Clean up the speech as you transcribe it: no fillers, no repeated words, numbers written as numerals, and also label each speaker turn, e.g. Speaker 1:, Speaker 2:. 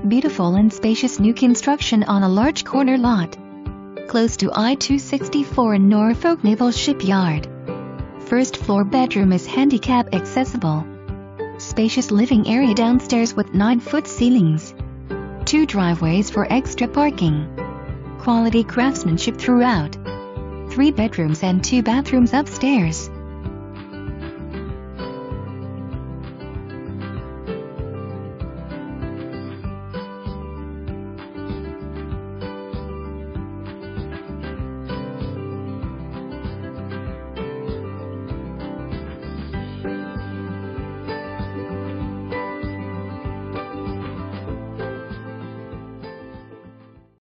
Speaker 1: Beautiful and spacious new construction on a large corner lot. Close to I-264 in Norfolk Naval Shipyard. First floor bedroom is handicap accessible. Spacious living area downstairs with 9-foot ceilings. 2 driveways for extra parking. Quality craftsmanship throughout. 3 bedrooms and 2 bathrooms upstairs.